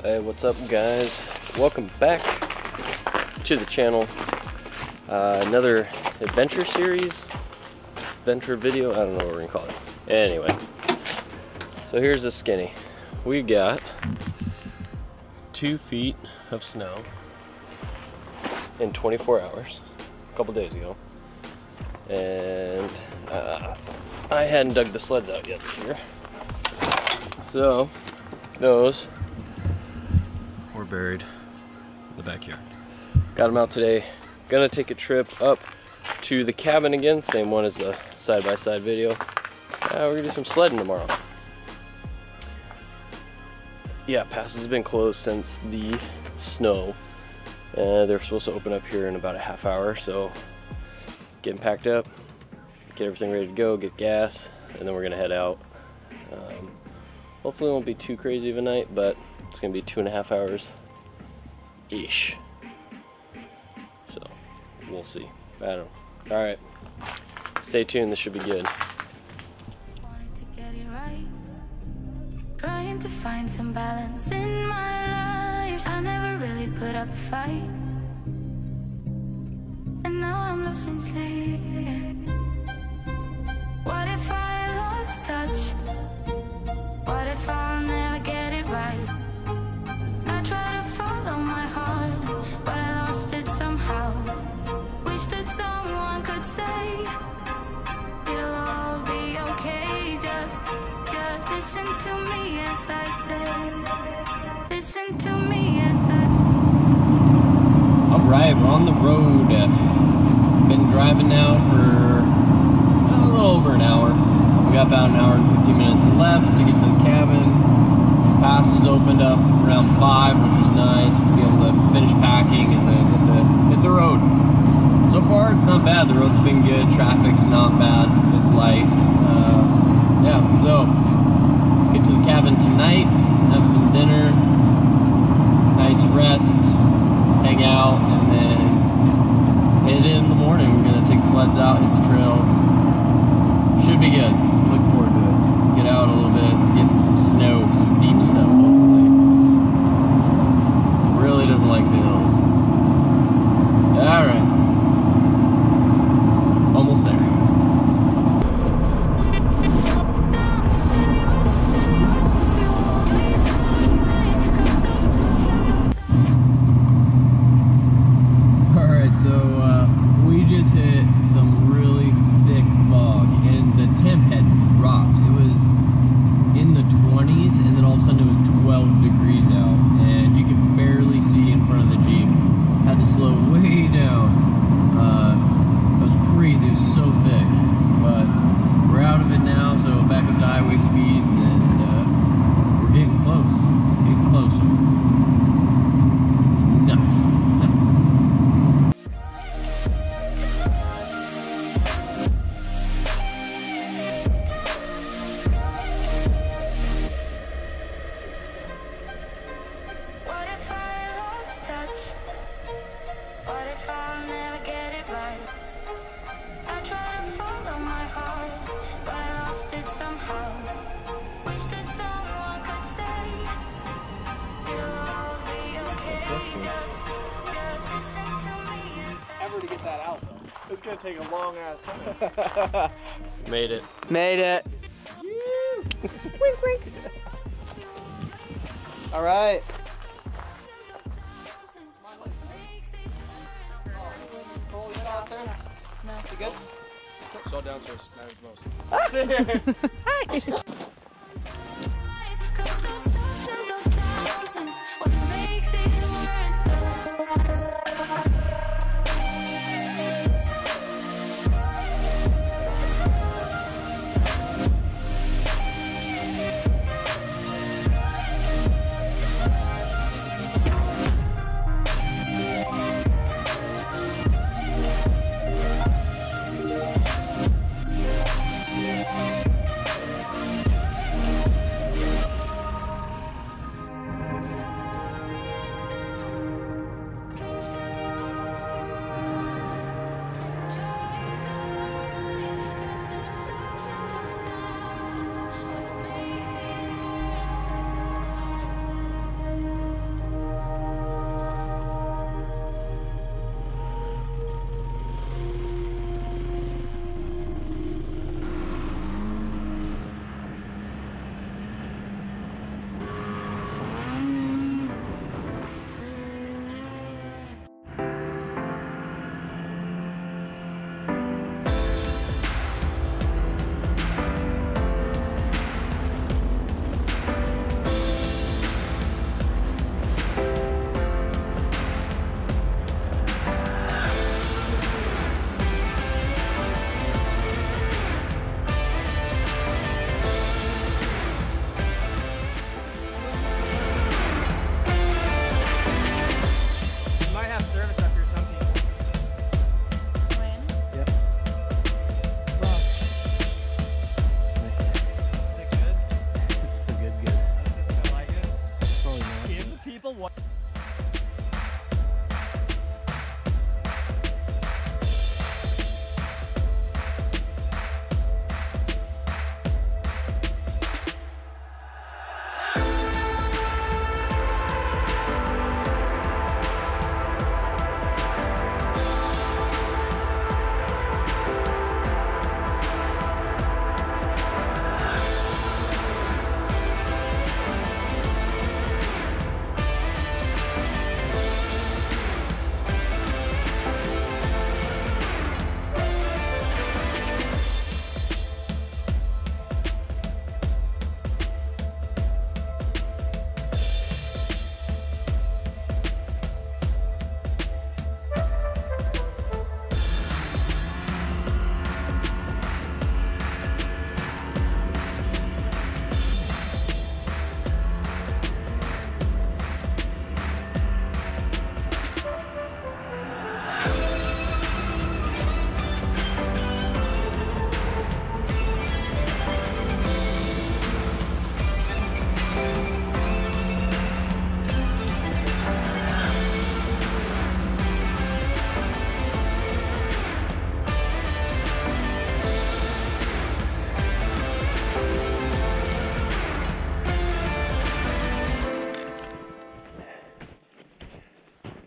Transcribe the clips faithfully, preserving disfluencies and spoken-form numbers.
Hey, what's up guys? Welcome back to the channel. Uh, another adventure series, adventure video, I don't know what we're gonna call it. Anyway, so here's the skinny. We got two feet of snow in twenty-four hours, a couple days ago. And uh, I hadn't dug the sleds out yet this year. So, those were buried in the backyard. Got them out today. Gonna take a trip up to the cabin again, same one as the side-by-side video. Uh, we're gonna do some sledding tomorrow. Yeah, passes have been closed since the snow. Uh, they're supposed to open up here in about a half hour, so getting packed up, get everything ready to go, get gas, and then we're gonna head out. Um, hopefully it won't be too crazy of a night, but it's gonna be two and a half hours ish. So we'll see. I don't know. Alright. Stay tuned, this should be good. Wanted to get it right. Trying to find some balance in my life. I never really put up a fight. And now I'm losing sleep. What if I lost touch? What if I'll never get it right? I try to follow my heart, but I lost it somehow. Wish that someone could say it'll all be okay. Just, just listen to me as I say. Listen to me as I. Alright, we're on the road. Been driving now for a little over an hour. We got about an hour and fifteen minutes left to get to the cabin. Passes opened up around five, which was nice. We'll be able to finish packing and then hit the, hit the road. So far, it's not bad. The road's been good. Traffic's not bad. It's light. Uh, yeah, so get to the cabin tonight, have some dinner, nice rest, hang out, and then head in in the morning. We're gonna take the sleds out, hit the trails. Should be good. Look forward to it. Get out a little bit, get some snow, some deep stuff, hopefully. Really doesn't like the hills. Alright. Almost there. Alright, so uh, we just hit some really thick fog and the temp had dropped. It was in the twenties and then all of a sudden it was twelve degrees out and you could barely see in front of the Jeep. Had to slow way down. Uh, it was crazy, it was so thick. But we're out of it now, so back up to highway speeds and uh, we're getting close. Getting closer. It's nuts. Ever to get that out though. It's gonna take a long ass time. Made it. Made it. Wink wink. Alright. No. You good? Saw downstairs, matters most. Hi.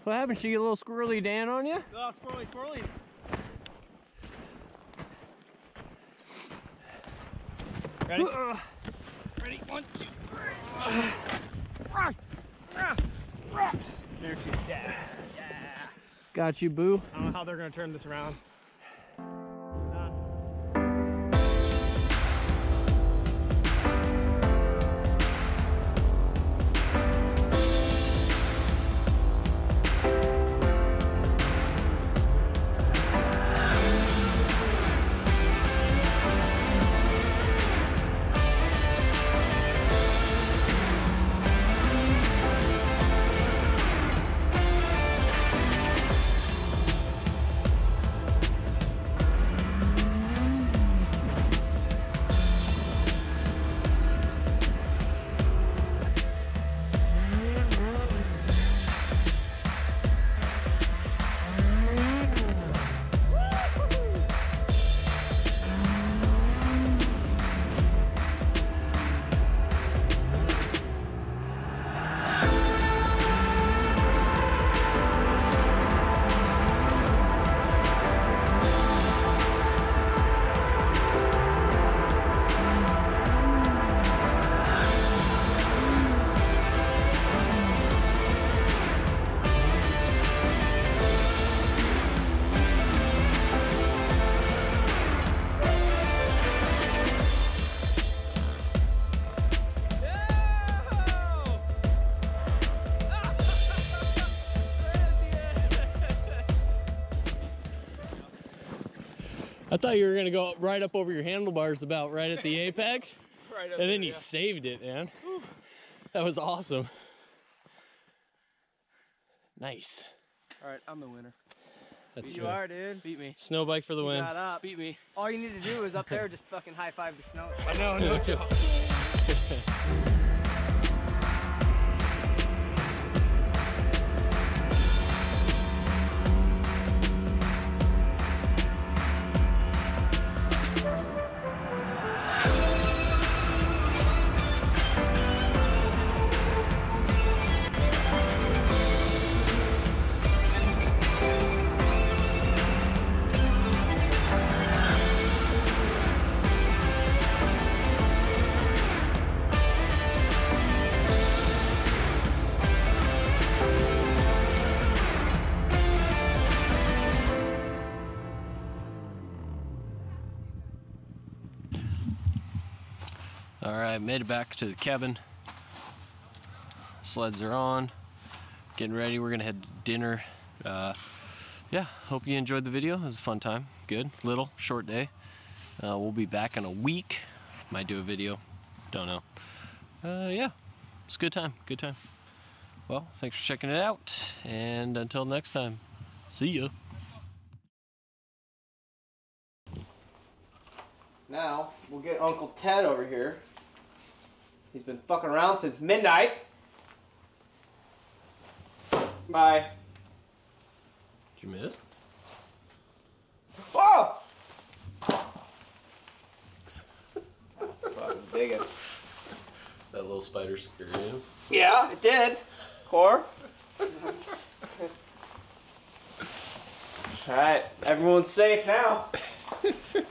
What happened? She get a little squirrely Dan on you? Oh, squirrely, squirrelies. Ready? Uh, Ready? One, two, three. There she's dead. Yeah. got you, boo. I don't know how they're gonna turn this around. I thought you were gonna go right up over your handlebars about right at the apex. Right up and then there, you yeah. saved it, man. Whew. That was awesome. Nice. All right, I'm the winner. That's You good. are, dude. Beat me. Snow bike for the win. Got up. Beat me. All you need to do is up there, just fucking high five the snow. I know, no joke. Alright, made it back to the cabin. Sleds are on. Getting ready. We're gonna head to dinner. Uh, yeah, hope you enjoyed the video. It was a fun time. Good. Little, short day. Uh, we'll be back in a week. Might do a video. Don't know. Uh, yeah, it's a good time. Good time. Well, thanks for checking it out. And until next time, see ya. Now, we'll get Uncle Ted over here. He's been fucking around since midnight. Bye. Did you miss? Whoa! That's fucking digging. That little spider scared you? Yeah, it did. Core. Alright, everyone's safe now.